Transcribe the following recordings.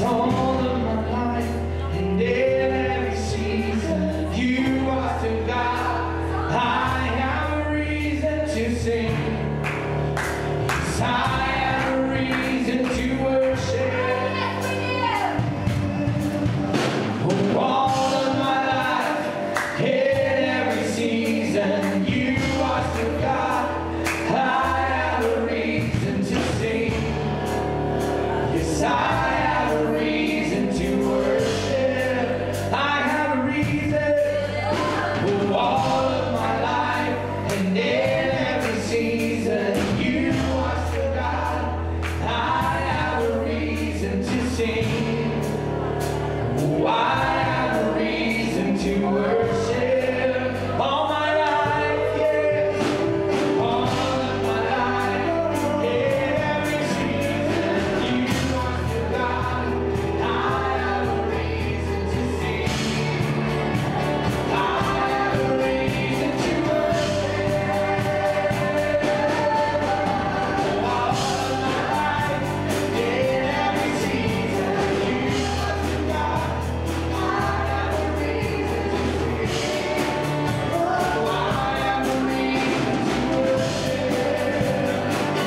All of my life and in every season, you are still God. I have a reason to sing. Yes, I have a reason to worship. Oh, all of my life, in every season, you are still God. I have a reason to sing. Yes, I have a reason to worship. I have a reason. Oh, all of my life and in every season, you are still God. I have a reason to sing. Oh, I have a reason to worship. All my life, yes. All of my life, in every season, you are still God. I have a reason to sing. I have a reason to worship. All of my life, in every season, you are still God. I have a reason to sing. Oh, I have a reason to worship.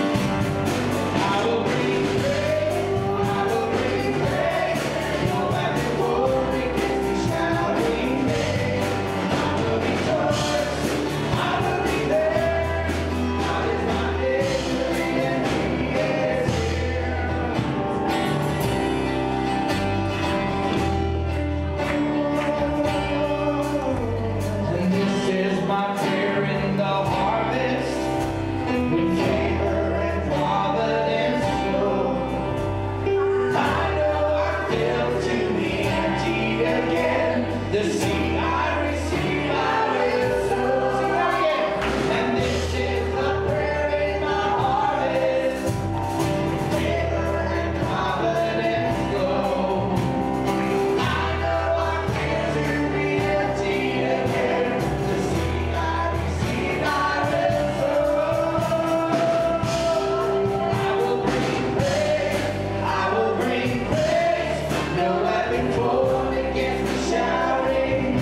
I will bring praise. I will bring praise. No weapon formed against me shall prevail. I will rejoice. I will be there. God is my victory and He is here. And this is my prayer in the harvest, when favor and providence flow. I know I failed to be emptied again. The seed I receive, I will sow. Sing that again. And this is the prayer in my harvest, favor and providence flow. I know I failed to be emptied again. The seed I receive, I will sow. I will bring praise. I will bring praise. No weapon formed against me shall prevail.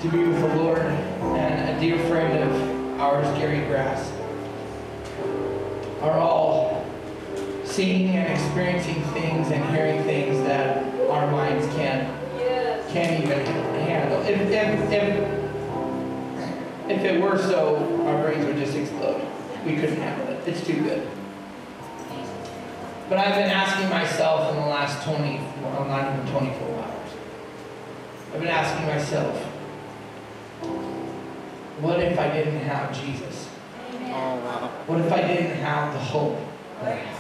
to be with the Lord, and a dear friend of ours, Gary Grass, are all seeing and experiencing things and hearing things that our minds can't even handle. If it were so, our brains would just explode. We couldn't handle it. It's too good. But I've been asking myself in the last 24 hours. I've been asking myself, what if I didn't have Jesus? Oh, wow. What if I didn't have the hope that I have?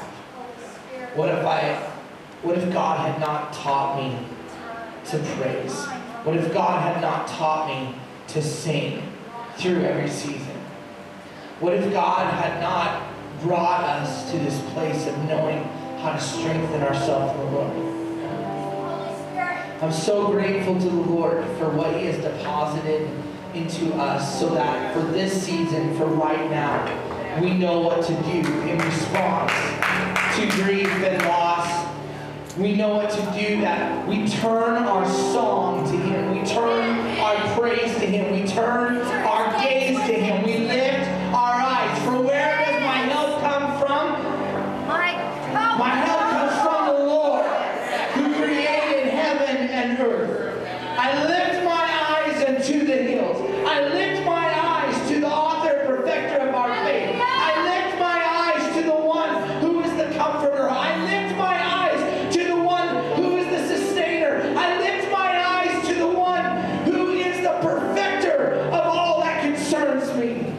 What if God had not taught me to praise? What if God had not taught me to sing through every season? What if God had not brought us to this place of knowing how to strengthen ourselves in the Lord? I'm so grateful to the Lord for what He has deposited into us, so that for this season, for right now, we know what to do in response to grief and loss. We know what to do, that we turn our song to Him. We turn our praise to Him. We turn our gaze to Him. We lift our eyes. For where does my help come from? My help comes from the Lord, who created heaven and earth. I lift my eyes unto the hills. I lift my eyes to the author and perfecter of our faith. I lift my eyes to the one who is the comforter. I lift my eyes to the one who is the sustainer. I lift my eyes to the one who is the perfecter of all that concerns me.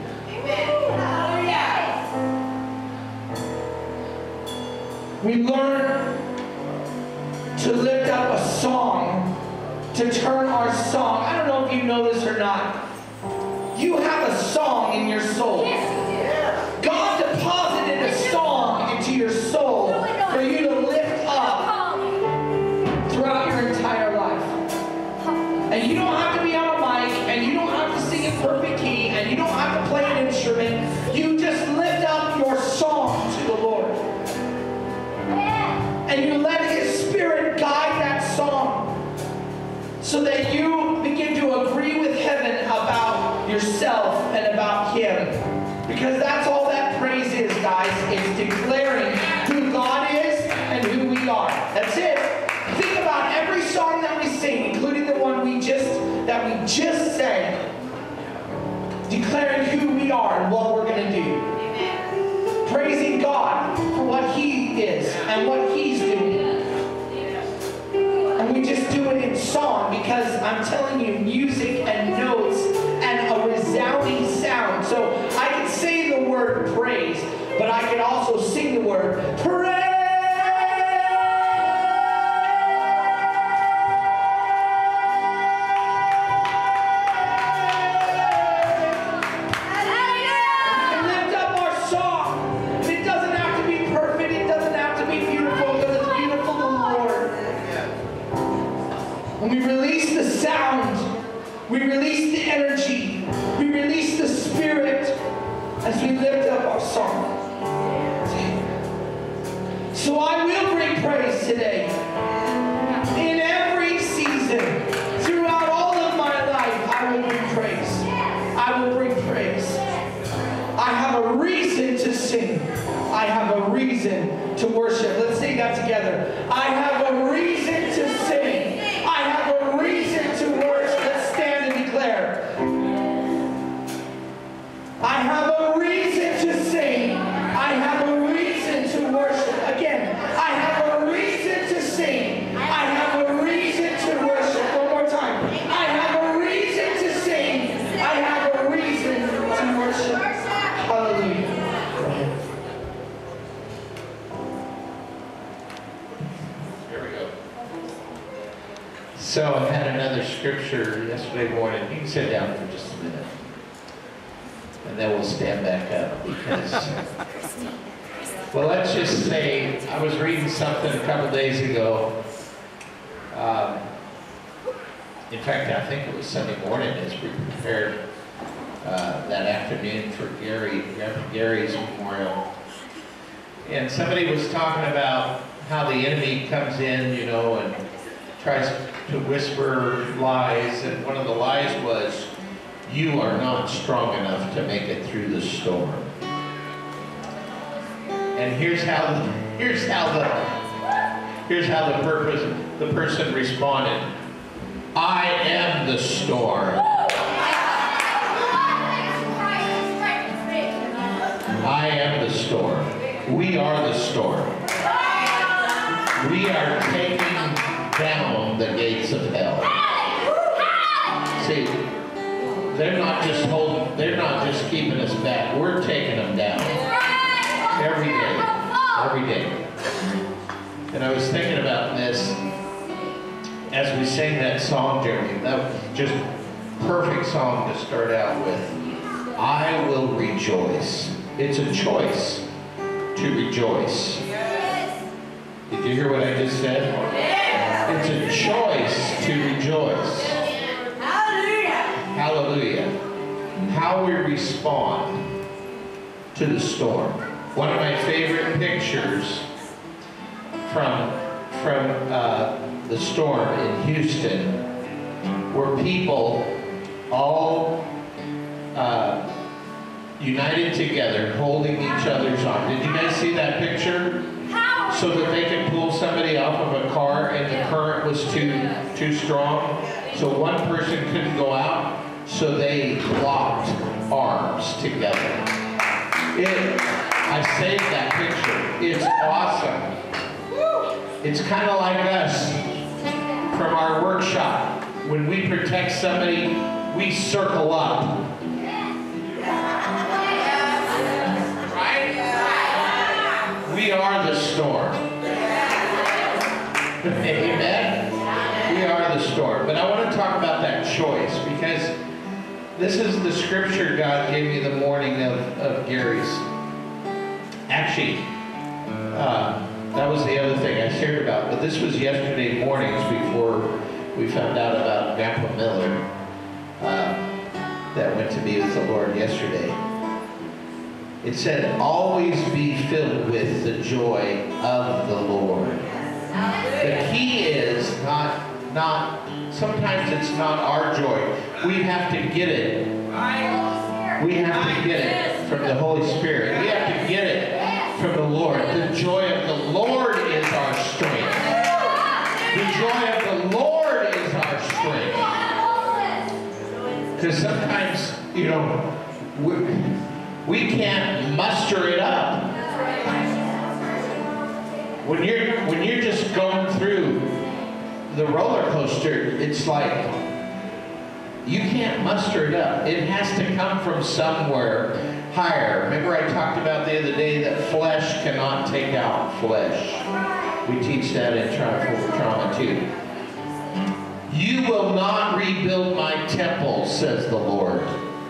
We learn to lift up a song, to turn our song. I don't know if you know this or not. You have a song in your soul. God deposited a song into your soul for you to lift up throughout your entire life. And you don't have to be on a mic, and you don't have to sing in perfect key, and you don't have to play an instrument. You just lift up your song to the Lord. And you let His Spirit guide that song, so that you begin to agree with heaven about yourself and about Him. Because that's all that praise is, guys. It's declaring who God is and who we are. That's it. Think about every song that we sing, including the one we just sang, declaring who we are and what we're going to do. Praising God for what He is and what He's doing. And we just do it in song, because I'm telling you, music and notes and a resounding sound. So I can say the word praise, but I can also sing the word praise. We release the sound, we release the energy, we release the Spirit as we lift up our song. So I will bring praise today. In every season, throughout all of my life, I will bring praise. I will bring praise. I have a reason to sing. I have a reason to worship. Let's sing that together. I have a reason to sing. I have a reason to worship. Let's stand and declare. I have a reason to sing. I have a reason to worship. Again, I have a reason to sing. I have a reason to worship. One more time. I have a reason to sing. I have a reason to worship. Hallelujah. So I had another scripture yesterday morning. You can sit down for just a minute. And then we'll stand back up, because, well, let's just say I was reading something a couple days ago. In fact, I think it was Sunday morning as we prepared that afternoon for Gary's memorial. And somebody was talking about how the enemy comes in, you know, and tries to whisper lies, and one of the lies was, you are not strong enough to make it through the storm. And here's how the person responded. I am the storm. I am the storm. We are the storm. We are taking down the gates of hell. See, they're not just keeping us back. We're taking them down. Every day. And I was thinking about this as we sang that song, Jeremy. That was just perfect song to start out with. I will rejoice. It's a choice to rejoice. Did you hear what I just said? It's a choice to rejoice. Hallelujah. How we respond to the storm. One of my favorite pictures from the storm in Houston were people all united together, holding each other's arm. Did you guys see that picture? So that they could pull somebody off of a car and the current was too strong. So one person couldn't go out, so they locked arms together. I saved that picture. It's awesome. It's kind of like us from our workshop. When we protect somebody, we circle up. Right? We are the storm. Amen? We are the storm. But I want to talk about that choice, because this is the scripture God gave me the morning of Gary's. Actually, that was the other thing I shared about, but this was yesterday mornings before we found out about Grandpa Miller that went to be with the Lord yesterday. It said, always be filled with the joy of the Lord. The key is not sometimes it's not our joy. We have to get it. We have to get it from the Holy Spirit. We have to get it from the Lord. The joy of the Lord is our strength. The joy of the Lord is our strength. Because sometimes, we can't muster it up. When you're just going through the roller coaster, it's like you can't muster it up. It has to come from somewhere higher. Remember I talked about the other day that flesh cannot take out flesh. We teach that in Triumph Over Trauma too. You will not rebuild my temple, says the Lord.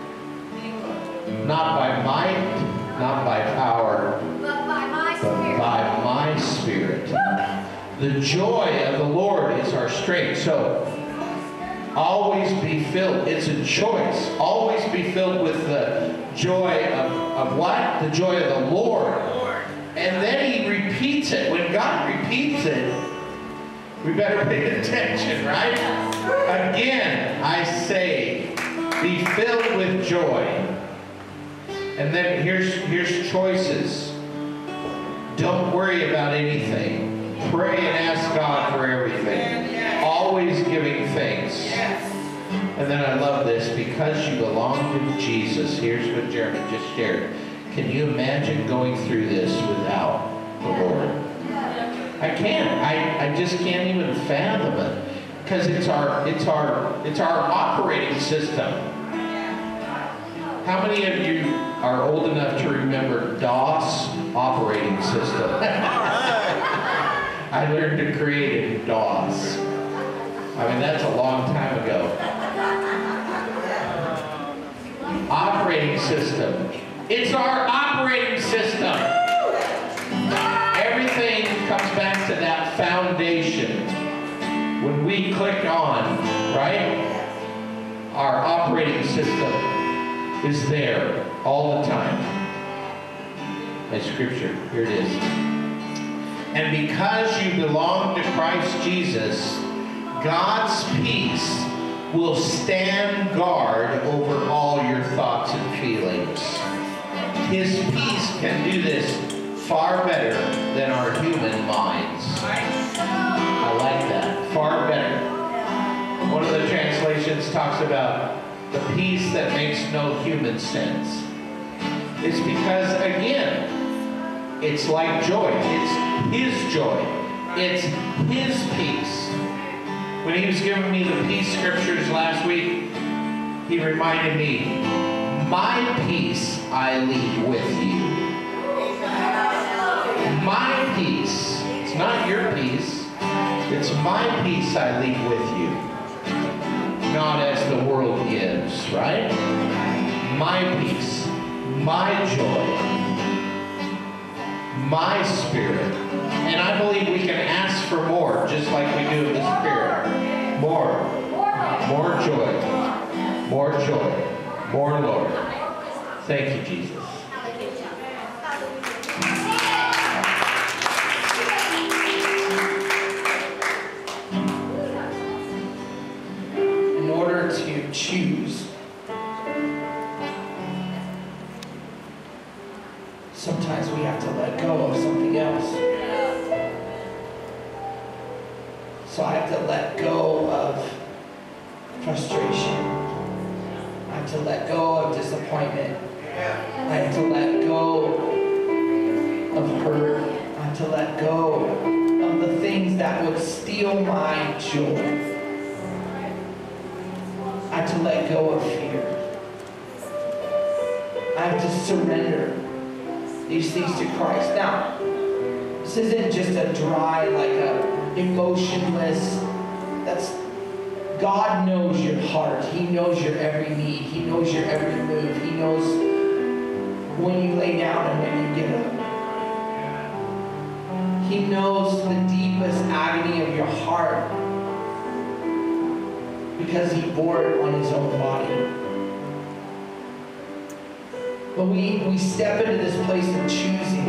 Not by might, not by power, but by my Spirit. The joy of the Lord is our strength. So, always be filled. It's a choice. Always be filled with the joy of what? The joy of the Lord. And then He repeats it. When God repeats it, we better pay attention, right? Again, I say, be filled with joy. And then here's choices. Don't worry about anything. Pray and ask God for everything. Always giving thanks. And then I love this, because you belong to Jesus. Here's what Jeremy just shared. Can you imagine going through this without the Lord? I can't. I just can't even fathom it, because it's our operating system. How many of you are old enough to remember DOS operating system? I learned to create in DOS. I mean, that's a long time ago. Operating system. It's our operating system. Everything comes back to that foundation. When we click on, right? Our operating system is there all the time. My scripture, here it is. And because you belong to Christ Jesus, God's peace will stand guard over all your thoughts and feelings. His peace can do this far better than our human minds. I like that. Far better. One of the translations talks about the peace that makes no human sense. It's because, again, it's like joy. It's His joy. It's His peace. When he was giving me the peace scriptures last week, he reminded me, my peace I leave with you. My peace. It's not your peace. It's my peace I leave with you. Not as the world gives, right? My peace. My joy. My spirit. And I believe we can ask for more, just like we do in the Spirit. More. More joy. More joy. More Lord. Thank you, Jesus. In order to choose, sometimes we have to let go of something else. So I have to let go of frustration. I have to let go of disappointment. I have to let go of hurt. I have to let go of the things that would steal my joy. I have to let go of fear. I have to surrender these things to Christ. Now, this isn't just a dry, like a emotionless, that's, God knows your heart. He knows your every need. He knows your every move. He knows when you lay down and when you get up. He knows the deepest agony of your heart because He bore it on His own body. But we step into this place of choosing.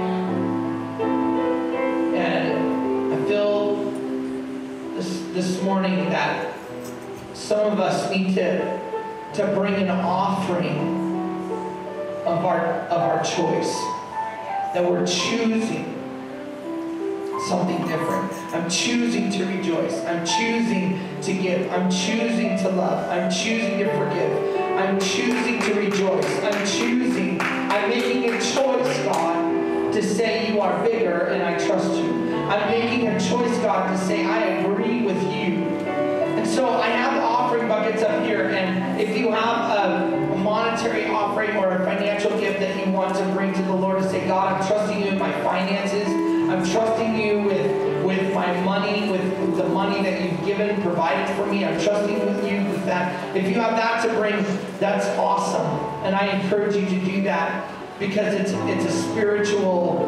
And I feel this morning that some of us need to bring an offering of our choice. That we're choosing something different. I'm choosing to rejoice. I'm choosing to give. I'm choosing to love. I'm choosing to forgive. I'm choosing to rejoice. I'm making a choice, God, to say you are bigger and I trust you. I'm making a choice, God, to say I agree with you. And so I have the offering buckets up here, and if you have a monetary offering or a financial gift that you want to bring to the Lord to say, God, I'm trusting you in my finances. I'm trusting you with my money, with the money that you've given, provided for me. I'm trusting with you with that. If you have that to bring, that's awesome. And I encourage you to do that because it's a spiritual,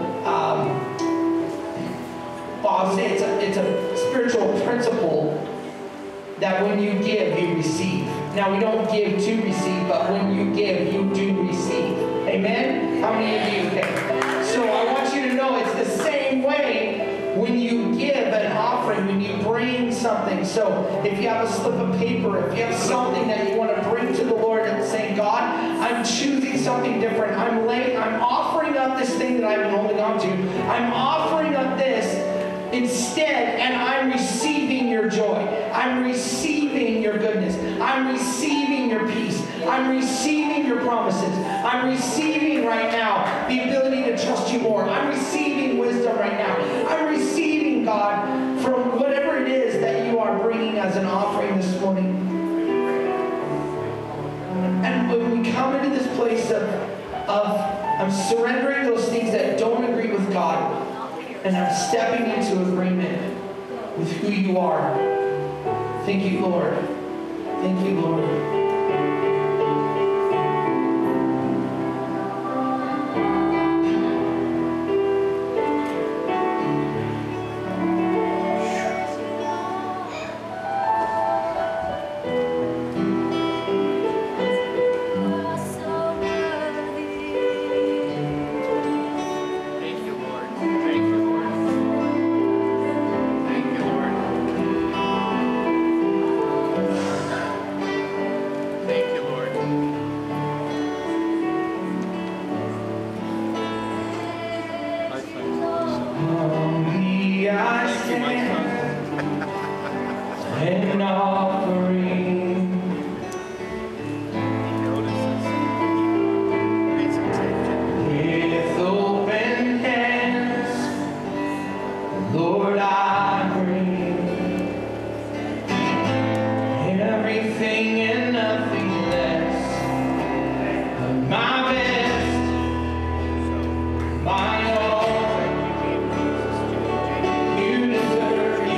I'll say it's a spiritual principle that when you give, you receive. Now, we don't give to receive, but when you give, you do receive. Amen? How many of you? Okay. So I want you to know it's the same way when you give an offering, when you bring something. So if you have a slip of paper, if you have something that you want to bring to the Lord and say, God, I'm choosing something different. I'm offering up this thing that I've been holding on to. I'm offering up this instead, and I'm receiving your joy. I'm receiving your goodness. I'm receiving your peace. I'm receiving your promises. I'm receiving right now the ability to trust you more. I'm receiving wisdom right now. I'm receiving, God, from whatever it is that you are bringing as an offering this morning. And when we come into this place of I'm surrendering those things that don't agree with God, and I'm stepping into agreement with who you are. Thank you, Lord. Thank you, Lord. an offering. With open hands, Lord, I bring everything and nothing less of my best, my all. You deserve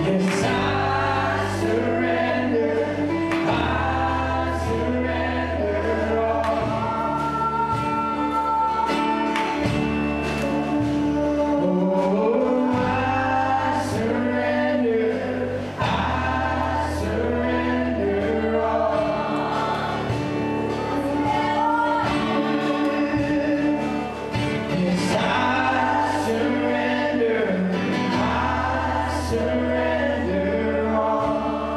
Yes, I surrender all. Oh, I surrender all. Yes, I surrender all.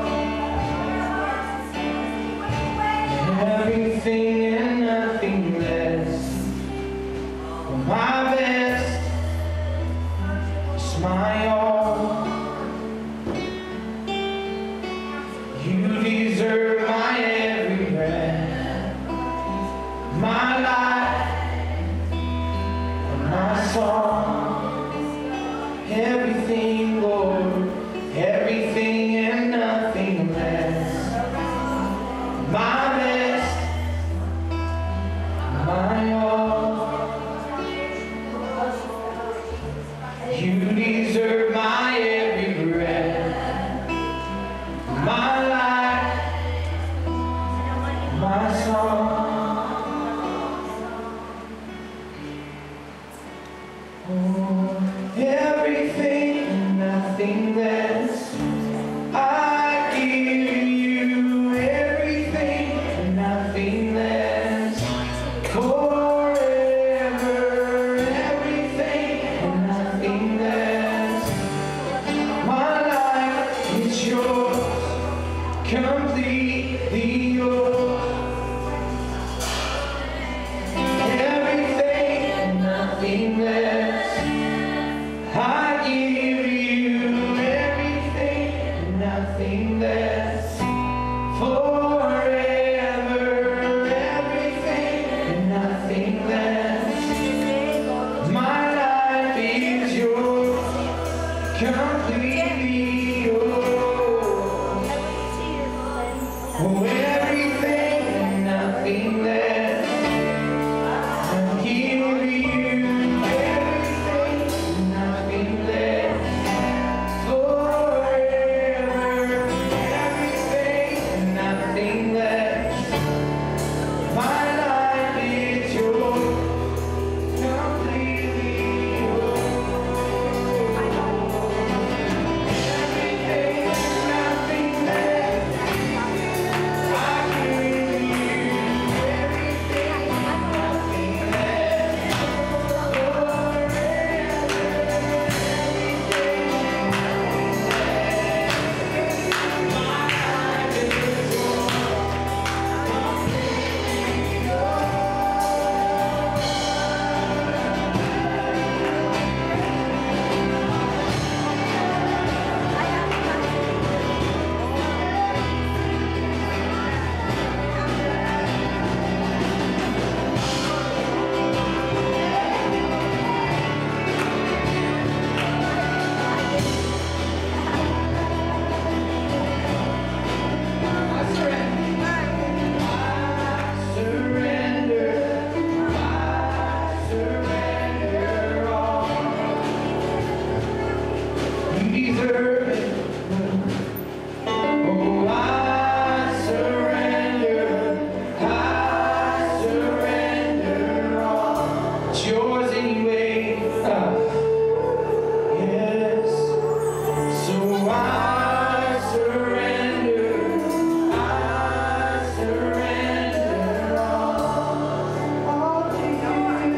Everything and nothing less. My best is my all. You deserve my every breath, my life and my song. Everything, Lord, everything and nothing less. My best, my all. You deserve my every breath, my life, my song. Oh, everything and nothing less. I give you everything and nothing less. Forever, everything and nothing less. My life is yours, completely yours. Everything and nothing less. I give you everything and nothing less. Forever, everything and nothing less. My life is yours, completely yours. Oh, everything and nothing less. I give you everything and nothing less. Forever, everything and nothing less. My life is yours, completely yours. Everything and nothing less. I give you everything and nothing less.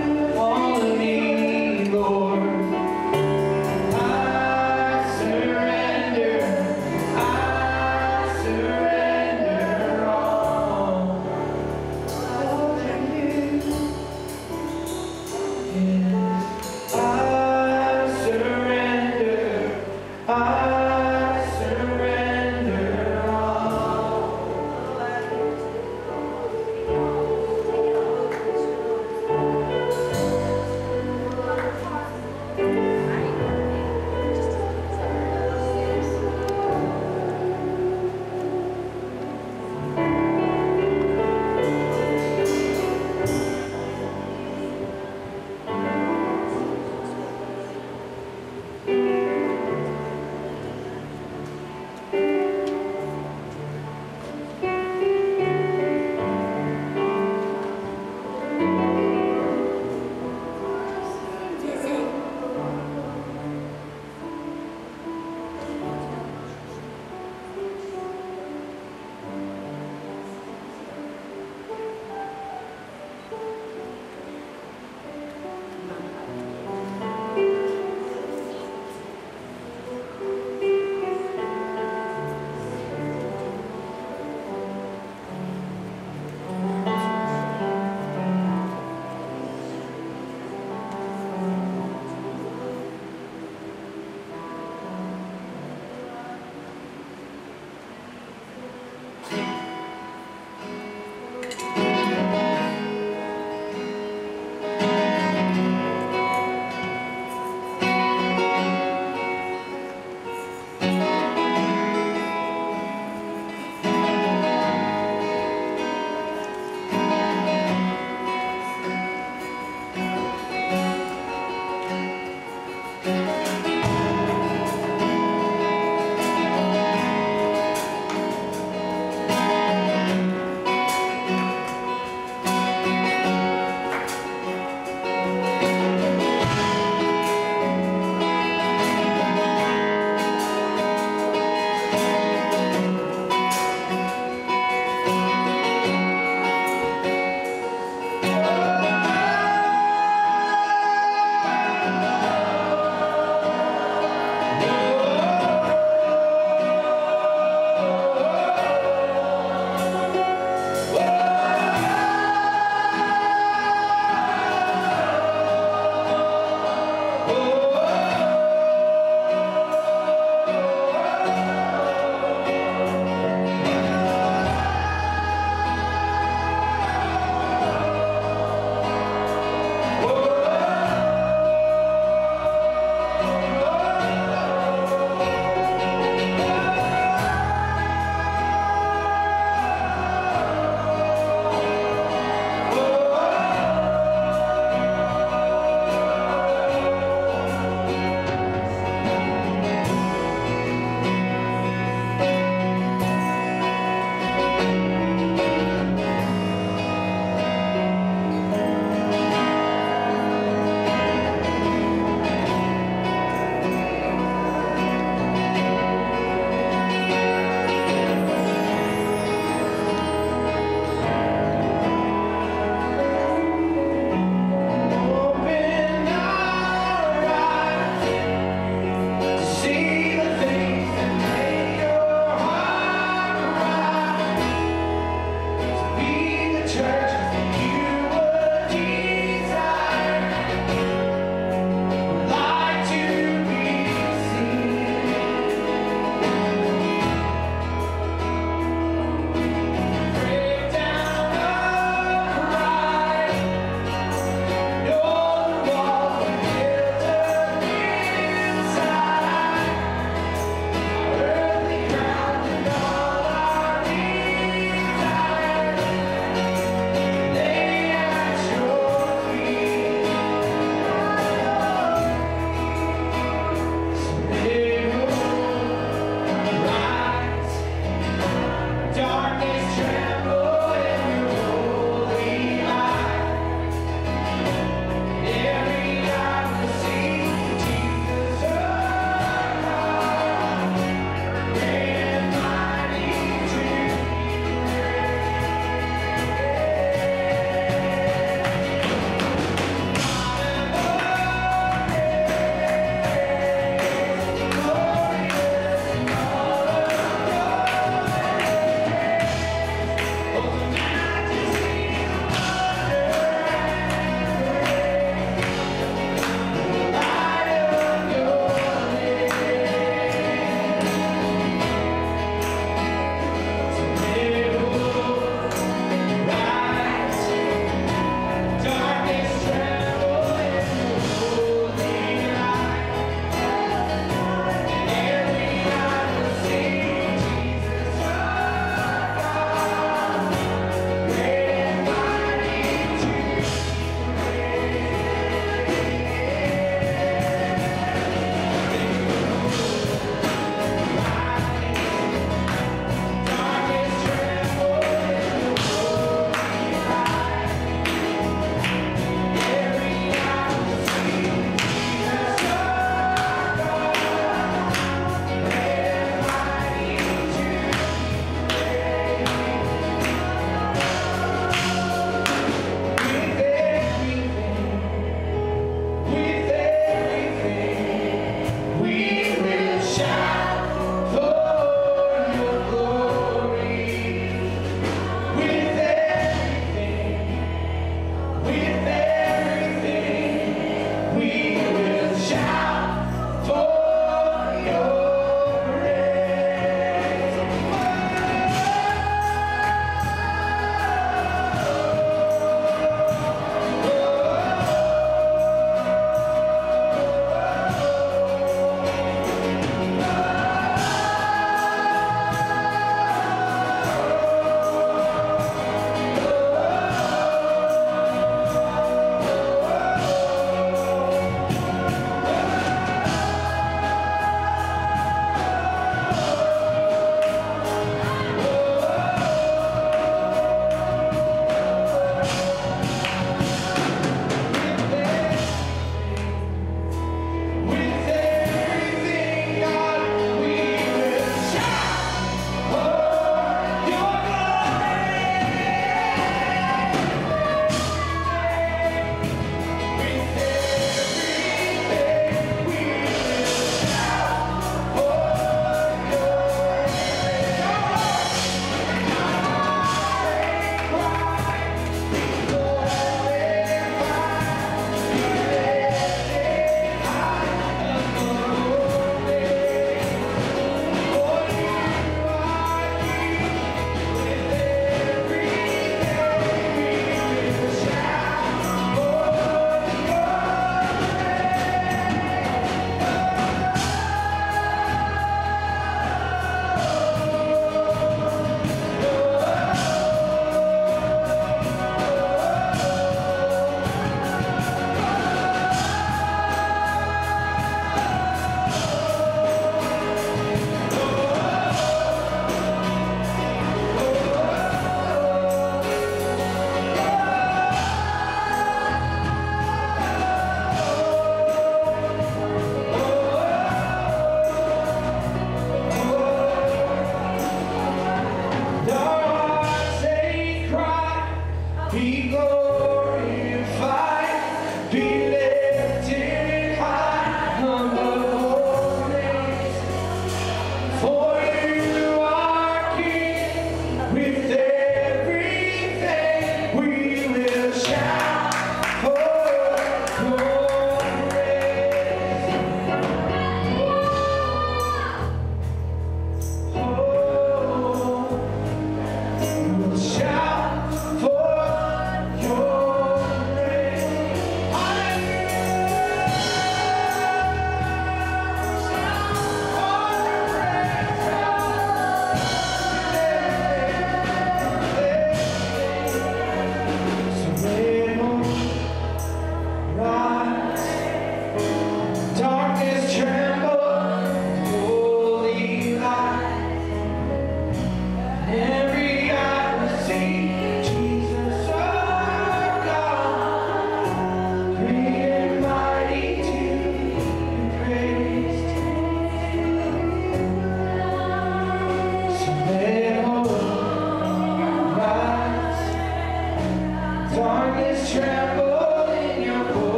All of me, Lord, I surrender.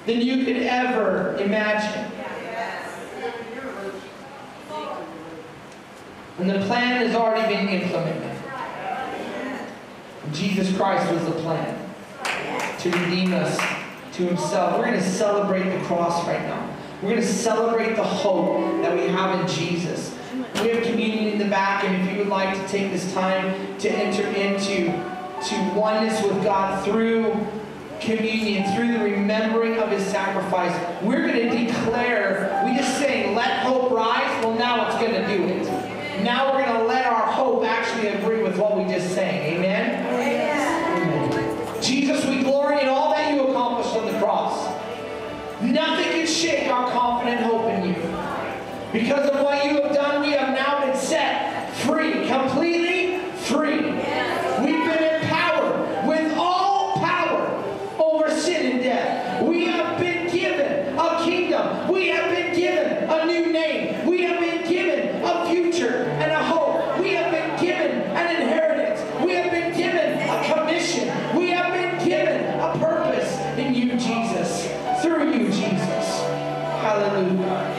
than you could ever imagine. And the plan has already been implemented. Jesus Christ was the plan to redeem us to himself. We're going to celebrate the cross right now. We're going to celebrate the hope that we have in Jesus. We have communion in the back, and if you would like to take this time to enter into oneness with God through communion, through the remembering of his sacrifice, we're going to declare, we just say, let hope rise. Well, now it's going to do it. Now we're going to let our hope actually agree with what we just sang. Amen? Amen. Jesus, we glory in all that you accomplished on the cross. Nothing can shake our confident hope in you. Because of what you have done, we have now been set free, completely free. We've been empowered with all power over sin and death. We have been given a kingdom. We have been given a new name. We have been given a future and a hope. We have been given an inheritance. We have been given a commission. We have been given a purpose in you, Jesus. Through you, Jesus. Hallelujah.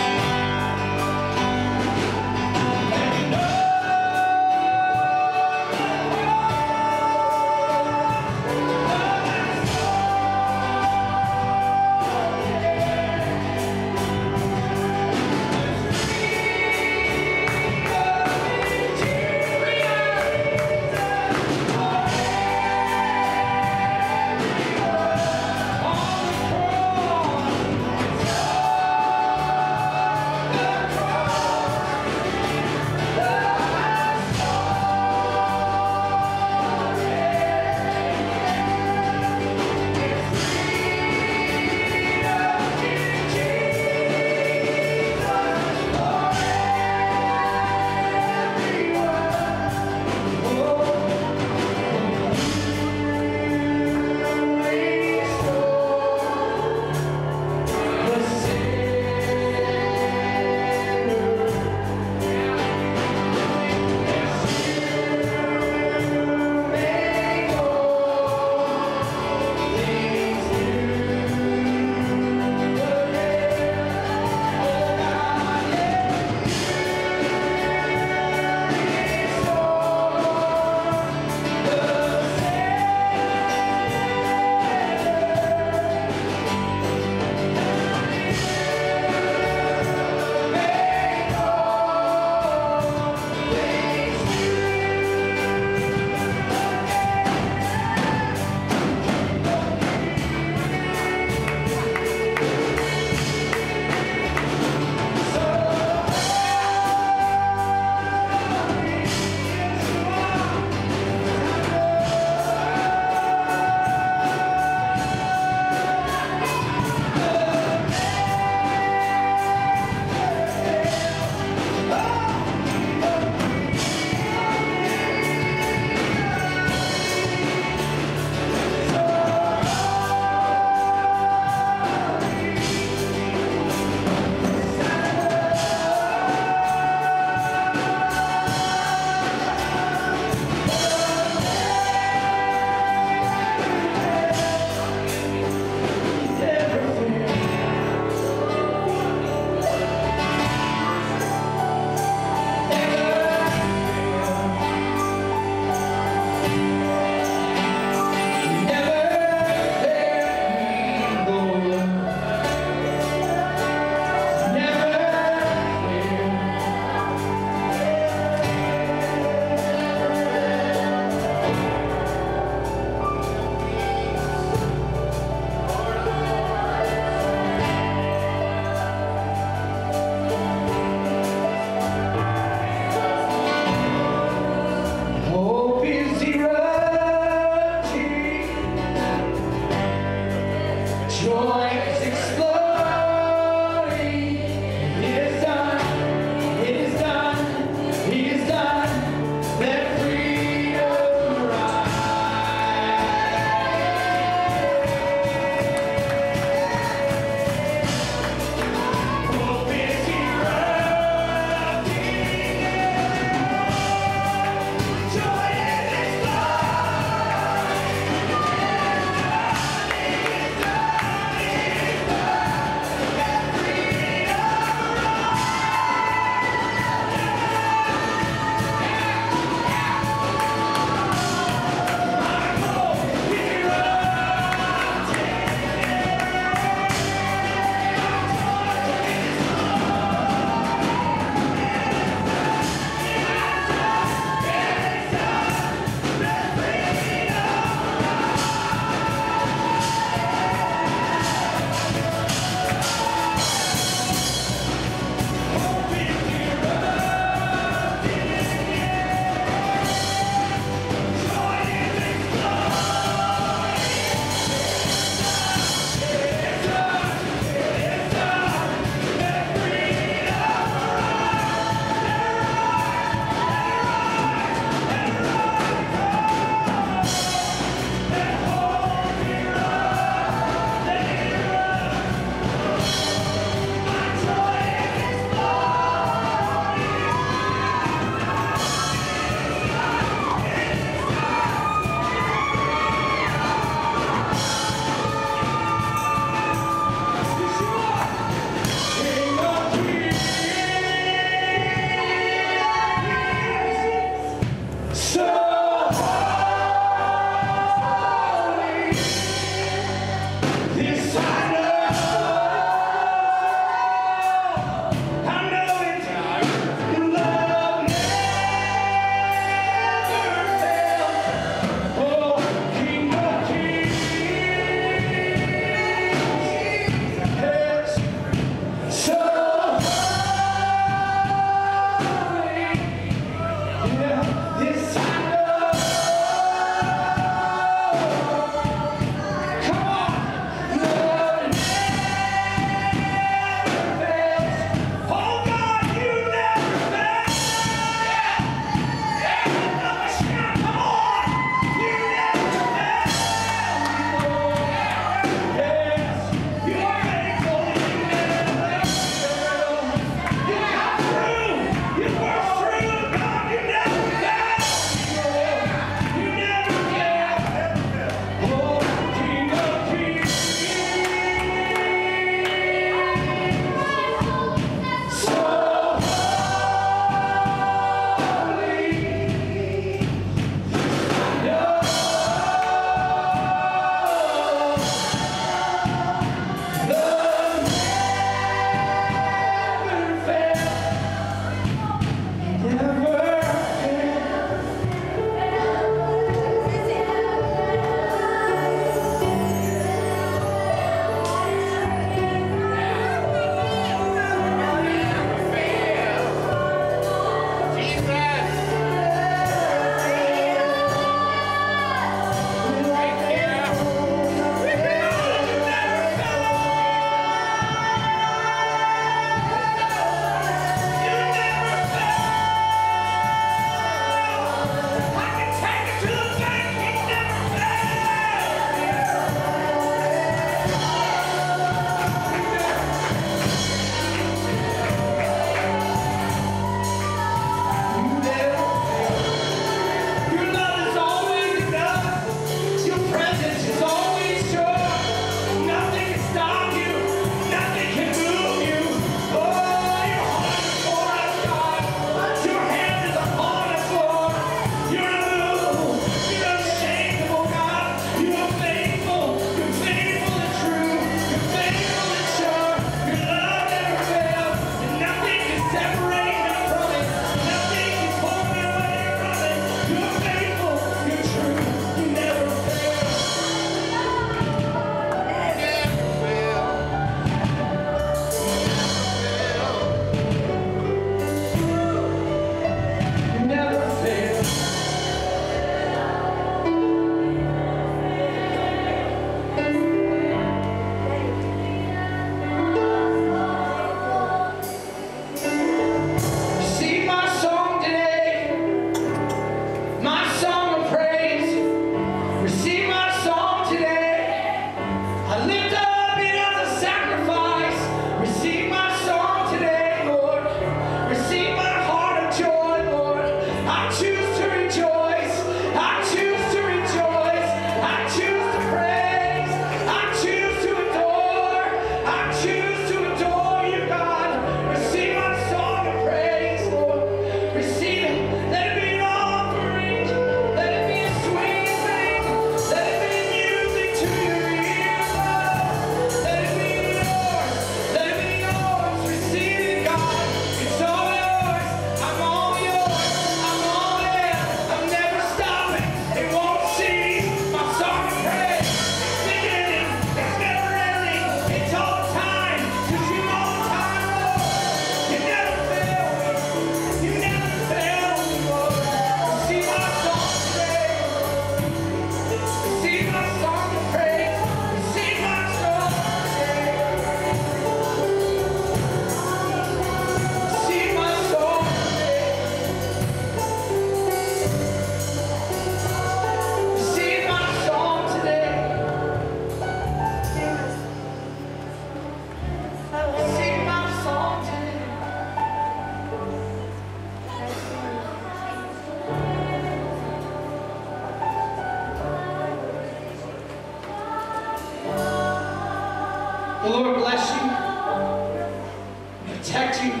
The Lord bless you, protect you.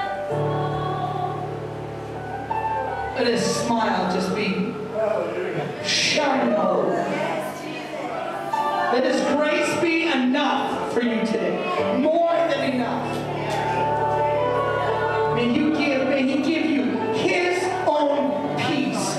Let His smile just be shining all over. Let His grace be enough for you today. More than enough. May He give you His own peace.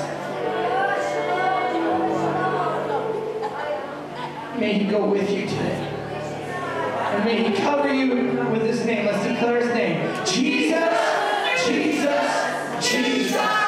May He go with you today. And may He cover you with His name. Let's declare His name. Jesus, Jesus, Jesus.